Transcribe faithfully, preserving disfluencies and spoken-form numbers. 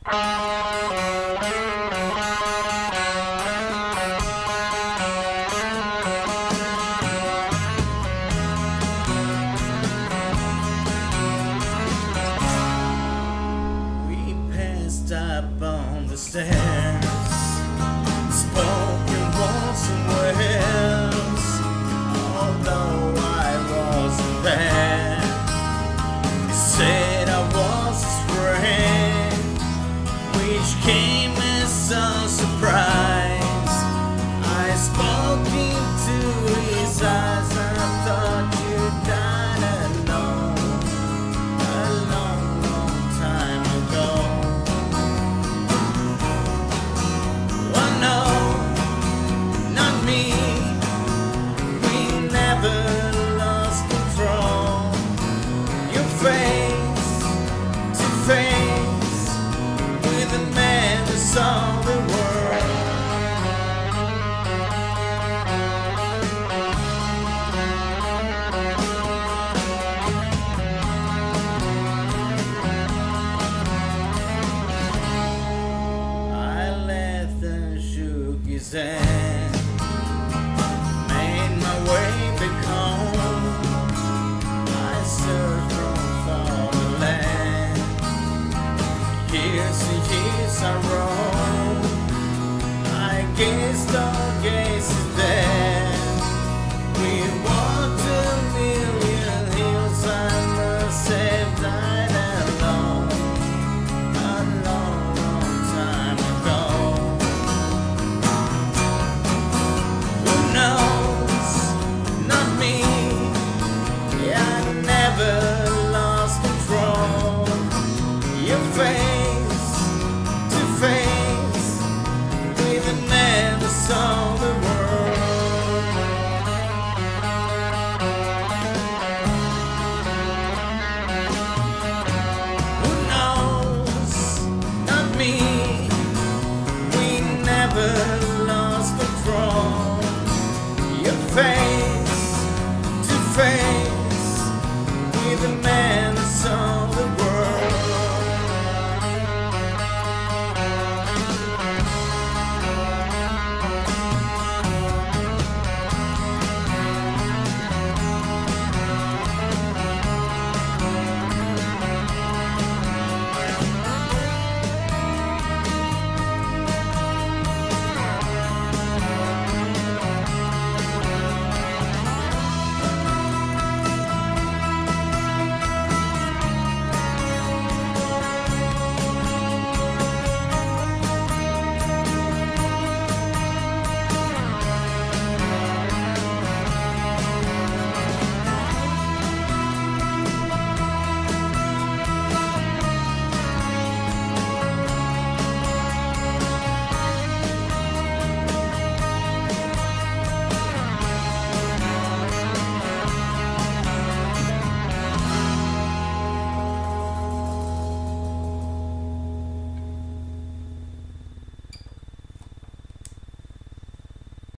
Up on the stairs, spoken once and words, although I wasn't there. He said I was his friend, which came as a surprise. I spoke into his eyes, I thought you died alone, a long, long time ago. Face to face with a man who saw the world. I laughed and shook his hand, made my way back home. I searched years and years I roam. I gazed on gazes there. We walked a million hills. I must have died alone, a long, long time ago. Who knows? Not me. I never lost control. Your face to face with a man who saw the world. Who knows? Not me. We never lost control. Your face to face with a man